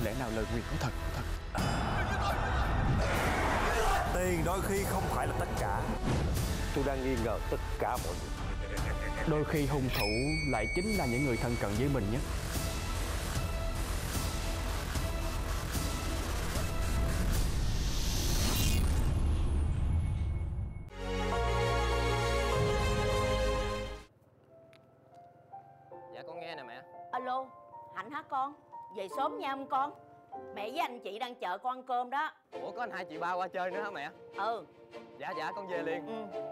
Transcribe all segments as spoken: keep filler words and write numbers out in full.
lẽ nào lời nguyền có thật thật? Tiền đôi khi không phải là tất cả. Tôi đang nghi ngờ tất cả mọi người. Đôi khi hung thủ lại chính là những người thân cận với mình nhất. Dạ con nghe nè mẹ. Alo, Hạnh hả con? Về sớm nha ông con. Mẹ với anh chị đang chờ con ăn cơm đó. Ủa có anh hai chị ba qua chơi nữa hả mẹ? Ừ. Dạ dạ con về liền. Ừ.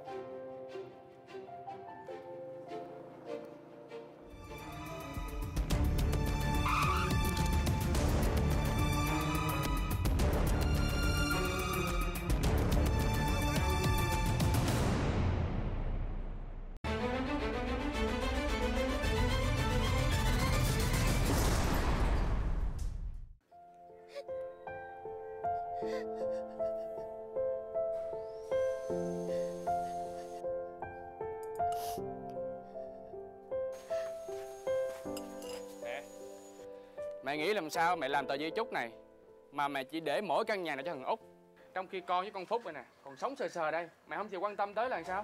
Mẹ, mẹ nghĩ làm sao mẹ làm tờ di chúc này mà mẹ chỉ để mỗi căn nhà này cho thằng Út, trong khi con với con Phúc này nè còn sống sờ sờ đây, mẹ không chịu quan tâm tới là sao?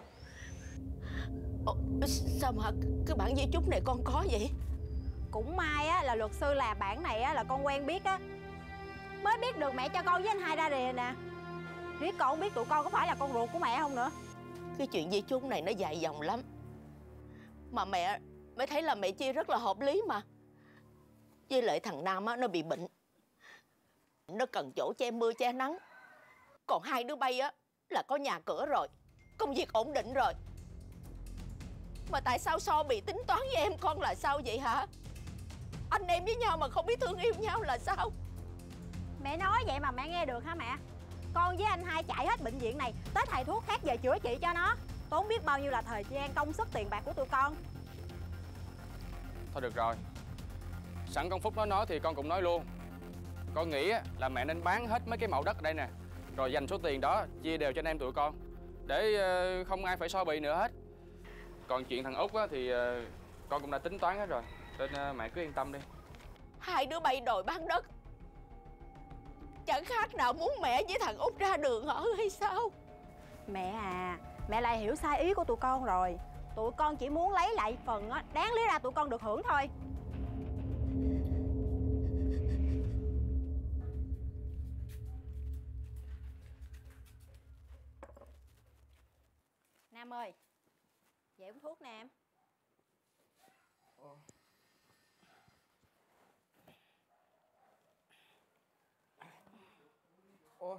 Ồ, sao mà cái bản di chúc này con có vậy? Cũng may á là luật sư làm bản này á là con quen biết á, mới biết được mẹ cho con với anh hai ra rìa nè. Riết con không biết tụi con có phải là con ruột của mẹ không nữa. Cái chuyện di chúc này nó dài dòng lắm. Mà mẹ mới thấy là mẹ chia rất là hợp lý mà. Với lại thằng Nam á, nó bị bệnh, nó cần chỗ che mưa che nắng. Còn hai đứa bay á là có nhà cửa rồi, công việc ổn định rồi. Mà tại sao So bị tính toán với em con là sao vậy hả? Anh em với nhau mà không biết thương yêu nhau là sao? Mẹ nói vậy mà mẹ nghe được hả mẹ? Con với anh hai chạy hết bệnh viện này tới thầy thuốc khác về chữa trị cho nó, tốn biết bao nhiêu là thời gian, công sức, tiền bạc của tụi con. Thôi được rồi, sẵn con Phúc nó nói thì con cũng nói luôn. Con nghĩ là mẹ nên bán hết mấy cái mẫu đất ở đây nè, rồi dành số tiền đó chia đều cho anh em tụi con, để không ai phải so bì nữa hết. Còn chuyện thằng Út thì con cũng đã tính toán hết rồi, nên mẹ cứ yên tâm đi. Hai đứa bay đòi bán đất, chẳng khác nào muốn mẹ với thằng Út ra đường ở hay sao? Mẹ à, mẹ lại hiểu sai ý của tụi con rồi. Tụi con chỉ muốn lấy lại phần á, đáng lý ra tụi con được hưởng thôi. Nam ơi, về uống thuốc nè em. Ủa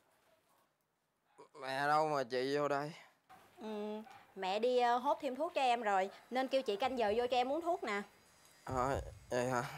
mẹ đâu mà chị vô đây? Ừ, mẹ đi uh, hốt thêm thuốc cho em rồi, nên kêu chị canh giờ vô cho em uống thuốc nè. À, vậy hả?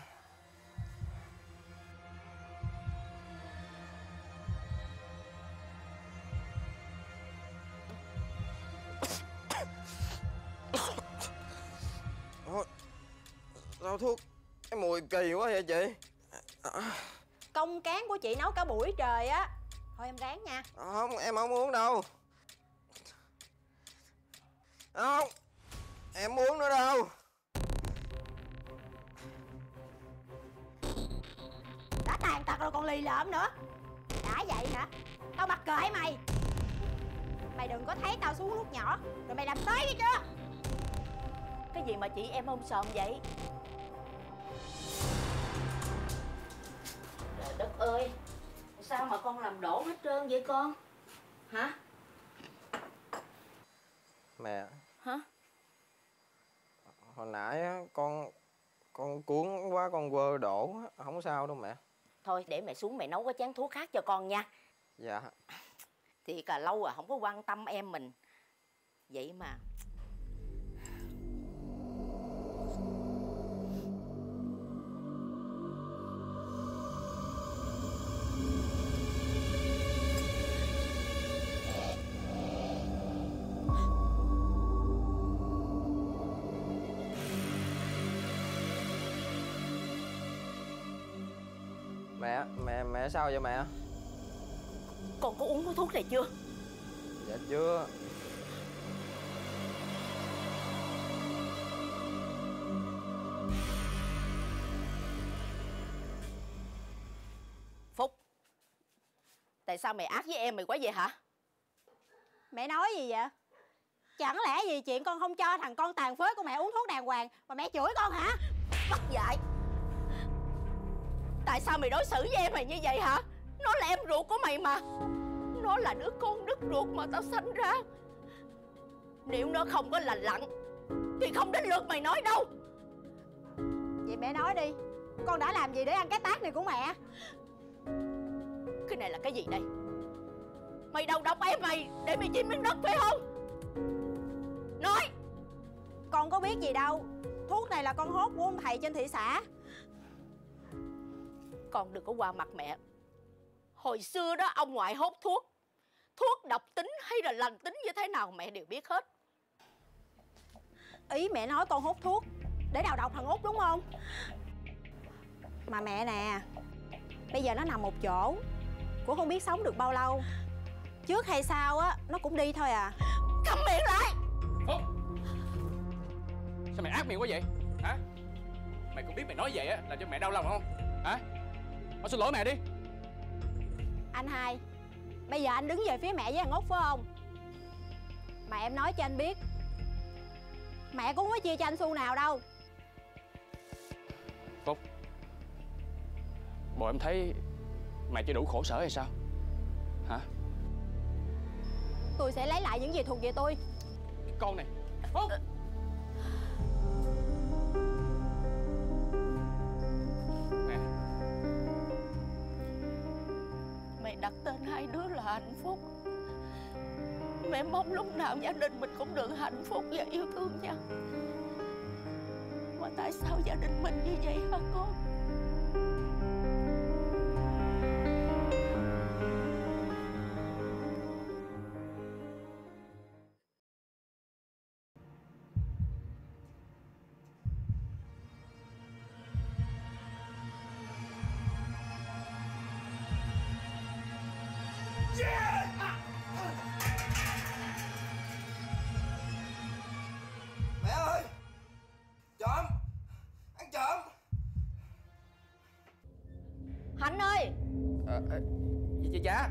Ủa, sao thuốc cái mùi kỳ quá vậy chị? À. Công cán của chị nấu cả buổi trời á. Thôi em ráng nha. Không, em không uống đâu. Không, em uống nữa đâu. Đã tàn tật rồi còn lì lợm nữa. Đã vậy hả? Tao mặc kệ mày. Mày đừng có thấy tao xuống lúc nhỏ rồi mày làm tới nghe chưa? Cái gì mà chị em ôm sòm vậy? Trời đất ơi, sao mà con làm đổ hết trơn vậy con? Hả? Mẹ. Hả? Hồi nãy á, con con cuốn quá con quơ đổ, không sao đâu mẹ. Thôi để mẹ xuống mẹ nấu cái chén thuốc khác cho con nha. Dạ. Thì cả lâu rồi không có quan tâm em mình. Vậy mà Mẹ, mẹ, mẹ sao vậy mẹ? con có uống thuốc này chưa? Dạ chưa. Tại sao mày ác với em mày quá vậy hả? Mẹ nói gì vậy? Chẳng lẽ vì chuyện con không cho thằng con tàn phế của mẹ uống thuốc đàng hoàng mà mẹ chửi con hả? Mất dạy. Tại sao mày đối xử với em mày như vậy hả? Nó là em ruột của mày mà. Nó là đứa con đứt ruột mà tao sanh ra. Nếu nó không có lành lặn thì không đến lượt mày nói đâu. Vậy mẹ nói đi, con đã làm gì để ăn cái tát này của mẹ? Cái này là cái gì đây? Mày đầu độc em mày để mày chiếm miếng đất phải không? Nói. Con có biết gì đâu. Thuốc này là con hốt của ông thầy trên thị xã. Con đừng có qua mặt mẹ. Hồi xưa đó ông ngoại hốt thuốc. Thuốc độc tính hay là lành tính như thế nào mẹ đều biết hết. Ý mẹ nói con hút thuốc để đào độc thằng Út đúng không? Mà mẹ nè, bây giờ nó nằm một chỗ cũng không biết sống được bao lâu. Trước hay sau á nó cũng đi thôi à. Câm miệng lại. Phúc, sao mày ác miệng quá vậy hả? Mày cũng biết mày nói vậy á làm cho mẹ đau lòng không hả? Thôi xin lỗi mẹ đi. Anh hai, bây giờ anh đứng về phía mẹ với thằng Út phải không? Mà em nói cho anh biết, mẹ cũng không có chia cho anh xu nào đâu. Phúc, bộ em thấy mẹ chưa đủ khổ sở hay sao hả? Tôi sẽ lấy lại những gì thuộc về tôi. Cái con này. Phúc, mẹ. Mày đặt tên hai đứa là hạnh phúc. Mẹ mong lúc nào gia đình mình cũng được hạnh phúc và yêu thương nhau. Mà tại sao gia đình mình như vậy hả con? Mẹ ơi! Trộm! Ăn trộm! Hạnh ơi! À, à, dạ, dạ.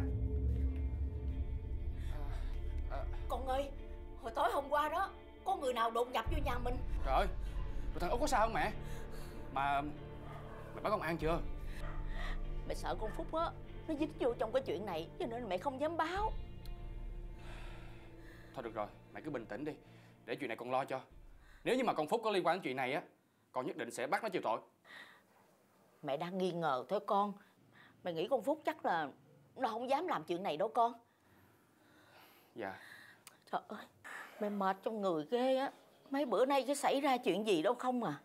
À, à. Con ơi, hồi tối hôm qua đó có người nào đột nhập vô nhà mình. Trời ơi, rồi thằng Út có sao không mẹ? Mà mẹ báo công an chưa? Mẹ sợ con Phúc á nó dính vô trong cái chuyện này cho nên mẹ không dám báo. Thôi được rồi, mẹ cứ bình tĩnh đi. Để chuyện này con lo cho. Nếu như mà con Phúc có liên quan đến chuyện này á, con nhất định sẽ bắt nó chịu tội. Mẹ đang nghi ngờ thôi con. Mẹ nghĩ con Phúc chắc là nó không dám làm chuyện này đâu con. Dạ. Trời ơi, mẹ mệt trong người ghê á. Mấy bữa nay cái xảy ra chuyện gì đâu không à.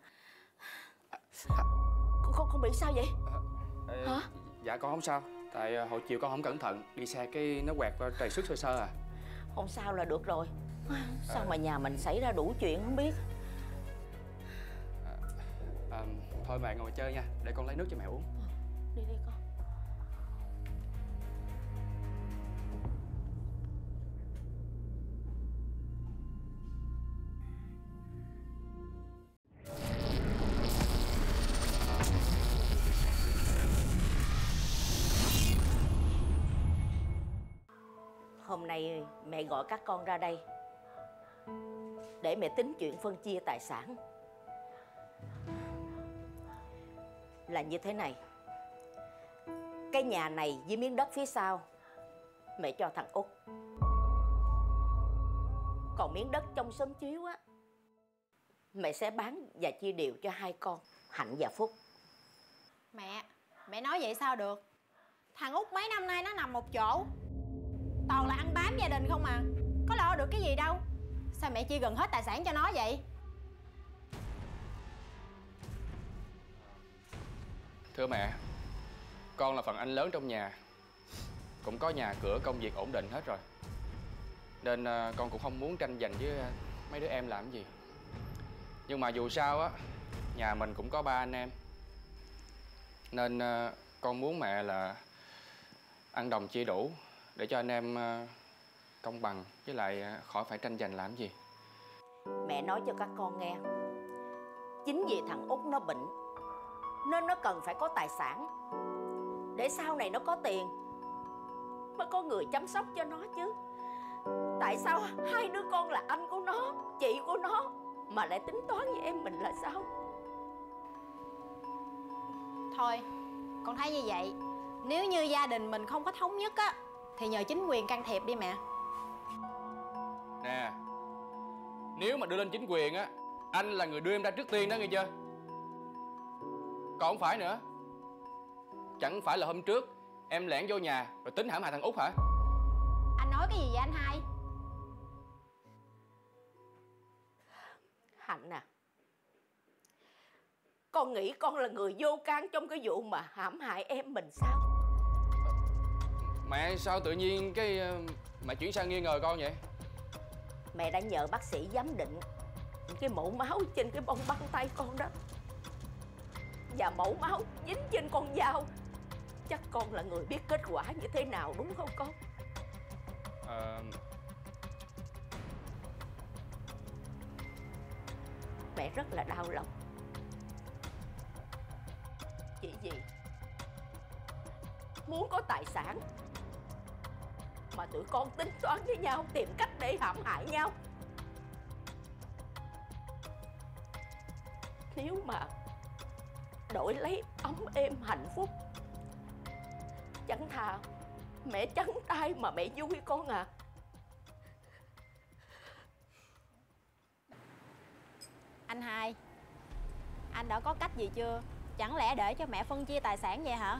Con không, không bị sao vậy? À, à, hả? Dạ con không sao. Tại hồi chiều con không cẩn thận, đi xe cái nó quẹt qua trầy xước sơ sơ à. Không sao là được rồi. Sao à. mà nhà mình xảy ra đủ chuyện không biết. À, à, thôi mẹ ngồi chơi nha, để con lấy nước cho mẹ uống. Đi đi con. Hôm nay mẹ gọi các con ra đây để mẹ tính chuyện phân chia tài sản. Là như thế này. Cái nhà này với miếng đất phía sau mẹ cho thằng Út. Còn miếng đất trong xóm chiếu á mẹ sẽ bán và chia đều cho hai con, Hạnh và Phúc. Mẹ, mẹ nói vậy sao được? Thằng Út mấy năm nay nó nằm một chỗ, toàn là ăn bám gia đình không à. Có lo được cái gì đâu. Sao mẹ chia gần hết tài sản cho nó vậy? Thưa mẹ, con là phần anh lớn trong nhà, cũng có nhà cửa công việc ổn định hết rồi, nên uh, con cũng không muốn tranh giành với uh, mấy đứa em làm gì. Nhưng mà dù sao á, nhà mình cũng có ba anh em, nên uh, con muốn mẹ là ăn đồng chia đủ để cho anh em uh, công bằng, với lại uh, khỏi phải tranh giành làm gì. Mẹ nói cho các con nghe, chính vì thằng Út nó bệnh nên nó cần phải có tài sản để sau này nó có tiền mới có người chăm sóc cho nó chứ. Tại sao hai đứa con là anh của nó, chị của nó mà lại tính toán với em mình là sao? Thôi, con thấy như vậy, nếu như gia đình mình không có thống nhất á thì nhờ chính quyền can thiệp đi mẹ. Nè, nếu mà đưa lên chính quyền á, anh là người đưa em ra trước tiên đó, nghe chưa? Còn không phải nữa. Chẳng phải là hôm trước em lẻn vô nhà rồi tính hãm hại thằng Út hả? Anh nói cái gì vậy anh hai? Hạnh à, con nghĩ con là người vô can trong cái vụ mà hãm hại em mình sao? Mẹ sao tự nhiên cái mẹ chuyển sang nghi ngờ con vậy? Mẹ đã nhờ bác sĩ giám định cái mẫu máu trên cái bông băng tay con đó, và mẫu máu dính trên con dao. Chắc con là người biết kết quả như thế nào đúng không con? Ờ... Mẹ rất là đau lòng. Chỉ vì muốn có tài sản mà tụi con tính toán với nhau, tìm cách để hãm hại nhau. Nếu mà đổi lấy ấm êm hạnh phúc, chẳng thà mẹ trắng tay mà mẹ vui con à. Anh hai, anh đã có cách gì chưa? Chẳng lẽ để cho mẹ phân chia tài sản vậy hả?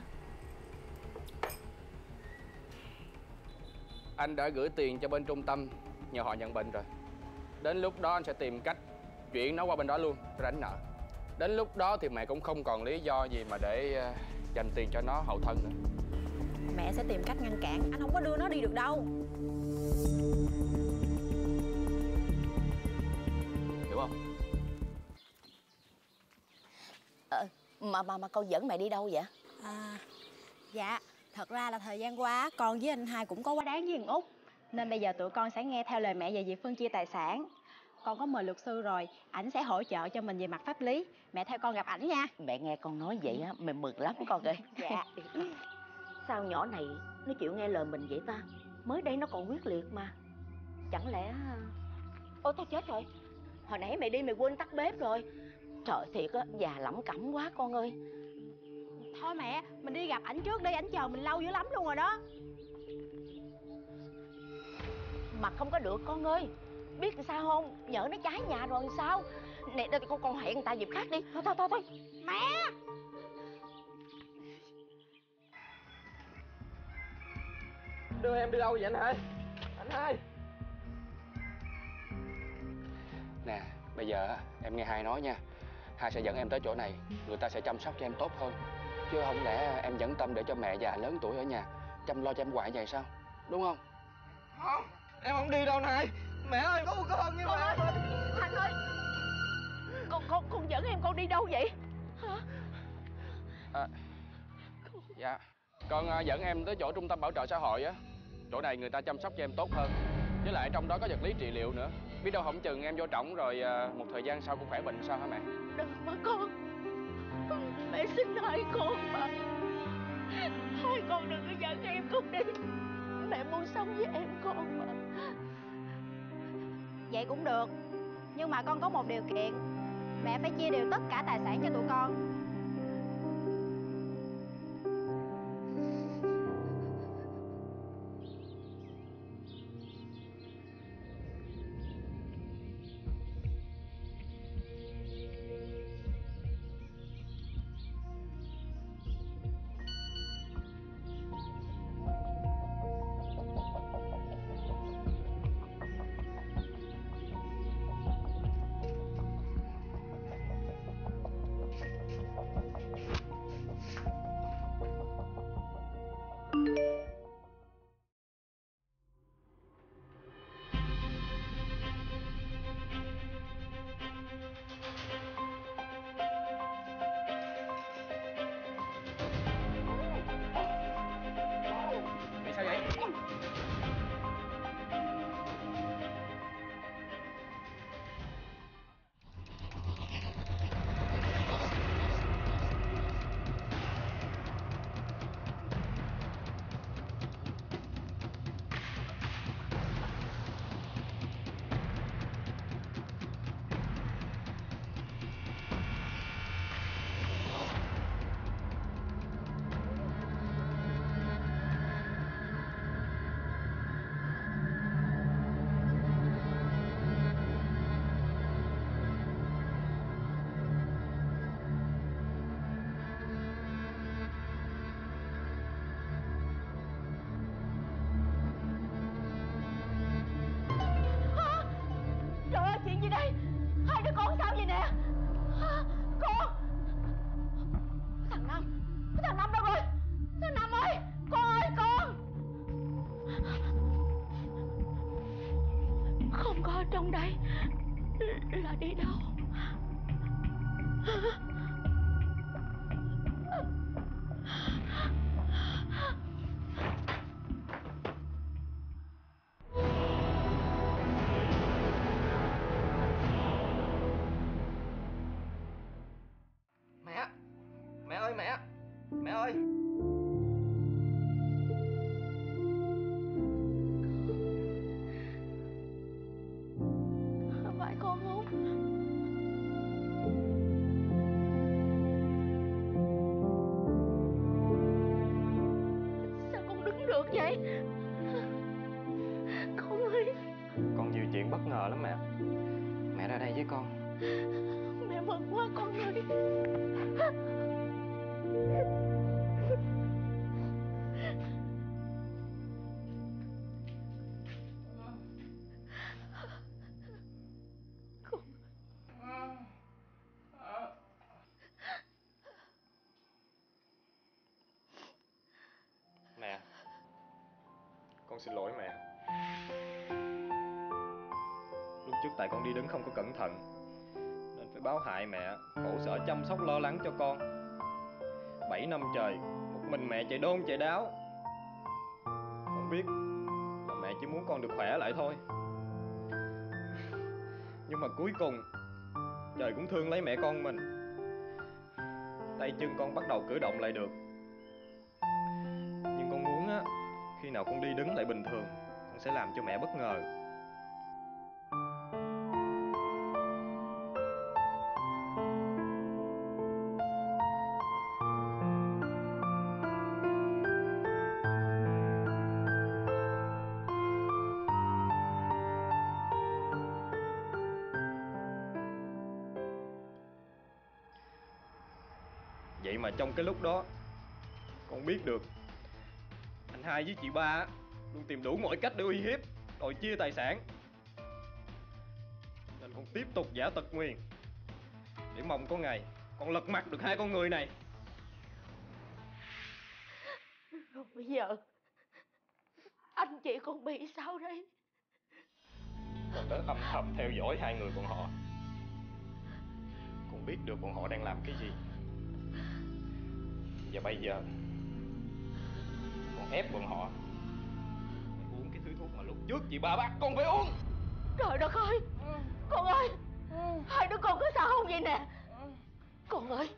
Anh đã gửi tiền cho bên trung tâm nhờ họ nhận bệnh rồi. Đến lúc đó anh sẽ tìm cách chuyển nó qua bên đó luôn để đánh nợ. Đến lúc đó thì mẹ cũng không còn lý do gì mà để uh, dành tiền cho nó hậu thân nữa. Mẹ sẽ tìm cách ngăn cản, anh không có đưa nó đi được đâu. Hiểu không? Ờ, mà mà mà con dẫn mẹ đi đâu vậy? À, dạ, thật ra là thời gian qua con với anh hai cũng có quá đáng với thằng Út, nên bây giờ tụi con sẽ nghe theo lời mẹ về việc phân chia tài sản. Con có mời luật sư rồi, ảnh sẽ hỗ trợ cho mình về mặt pháp lý. Mẹ theo con gặp ảnh nha. Mẹ nghe con nói vậy á, mẹ mừng lắm con ơi. Dạ. Sao nhỏ này nó chịu nghe lời mình vậy ta? Mới đây nó còn quyết liệt mà. Chẳng lẽ... Ôi tao chết rồi. Hồi nãy mày đi mày quên tắt bếp rồi. Trời thiệt á, già lẩm cẩm quá con ơi. Thôi mẹ, mình đi gặp ảnh trước đi, ảnh chờ mình lâu dữ lắm luôn rồi đó. Mà không có được con ơi. Biết sao không? Nhỡ nó cháy nhà rồi sao? Nè, con con hẹn người ta dịp khác đi. Thôi thôi thôi thôi. Mẹ! Đưa em đi đâu vậy anh hai? Anh hai! Nè, bây giờ em nghe hai nói nha. Hai sẽ dẫn em tới chỗ này, người ta sẽ chăm sóc cho em tốt hơn. Chứ không lẽ em dẫn tâm để cho mẹ già lớn tuổi ở nhà chăm lo cho em hoài vậy sao? Đúng không? Không, em không đi đâu anh hai. Mẹ ơi, cứu con với mẹ ơi. Thành ơi, con con con dẫn em con đi đâu vậy? Hả? À, dạ, con uh, dẫn em tới chỗ trung tâm bảo trợ xã hội á. Chỗ này người ta chăm sóc cho em tốt hơn. Với lại trong đó có vật lý trị liệu nữa. Biết đâu không chừng em vô trọng rồi uh, một thời gian sau cũng khỏe bệnh sao hả mẹ? Đừng mà con. Mẹ xin hai con mà. Hai con đừng có dẫn em con đi. Mẹ muốn sống với em con mà. Vậy cũng được, nhưng mà con có một điều kiện. Mẹ phải chia đều tất cả tài sản cho tụi con. chuyện gì đây? Hai đứa con sao vậy nè? Con! Thằng Năm! Thằng Năm đâu rồi? Thằng Năm ơi! Con ơi con! Không có ở trong đây. Là đi đâu? Mẹ! Mẹ ơi mẹ! Mẹ ơi! Phải con không? Sao con đứng được vậy? Con ơi! Con nhiều chuyện bất ngờ lắm mẹ. Mẹ ra đây với con. Mẹ mừng quá con ơi! Mẹ, con xin lỗi mẹ. Lúc trước tại con đi đứng không có cẩn thận nên phải báo hại mẹ, khổ sở chăm sóc lo lắng cho con. Bảy năm trời một mình mẹ chạy đôn chạy đáo. Con biết là mẹ chỉ muốn con được khỏe lại thôi. Nhưng mà cuối cùng trời cũng thương lấy mẹ con mình. Tay chân con bắt đầu cử động lại được. Nhưng con muốn á, khi nào con đi đứng lại bình thường, con sẽ làm cho mẹ bất ngờ. Vậy mà trong cái lúc đó, con biết được anh hai với chị ba á, luôn tìm đủ mọi cách để uy hiếp, đòi chia tài sản. Nên con tiếp tục giả tật nguyền để mong có ngày con lật mặt được hai con người này. Rồi bây giờ anh chị con bị sao đây? Con đã âm thầm theo dõi hai người bọn họ. Con biết được bọn họ đang làm cái gì. Và bây giờ con ép bọn họ phải uống cái thứ thuốc mà lúc trước chị ba bắt con phải uống. Trời đất ơi! Con ơi! Hai đứa con có sao không vậy nè? Con ơi!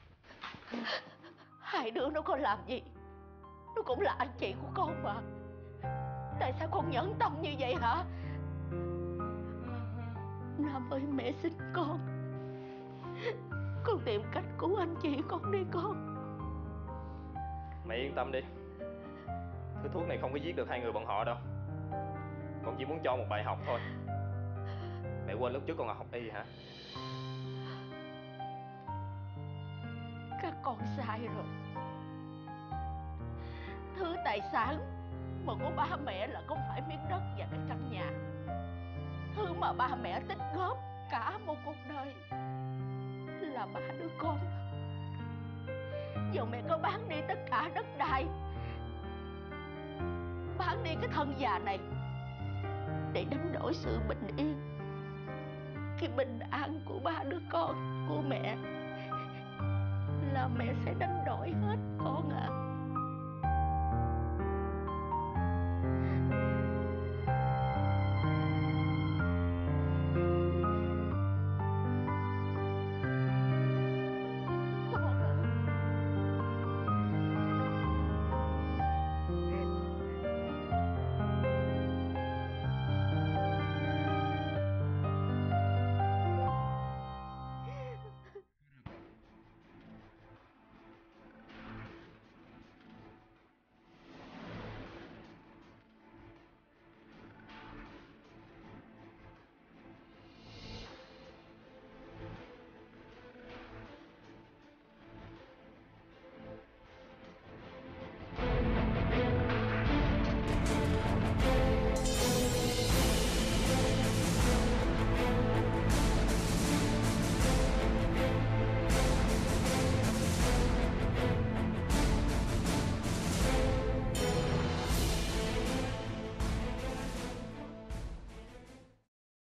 Hai đứa nó có làm gì? Nó cũng là anh chị của con mà. Tại sao con nhẫn tâm như vậy hả? Nam ơi, mẹ xin con. Con tìm cách cứu anh chị con đi con. Mẹ yên tâm đi. Thứ thuốc này không có giết được hai người bọn họ đâu. Con chỉ muốn cho một bài học thôi. Mẹ quên lúc trước con học y hả? Các con sai rồi. Thứ tài sản mà của ba mẹ là không phải miếng đất và cái căn nhà. Thứ mà ba mẹ tích góp cả một cuộc đời là ba đứa con. Giờ mẹ có bán đi tất cả đất đai, bán đi cái thân già này để đánh đổi sự bình yên, cái bình an của ba đứa con của mẹ, là mẹ sẽ đánh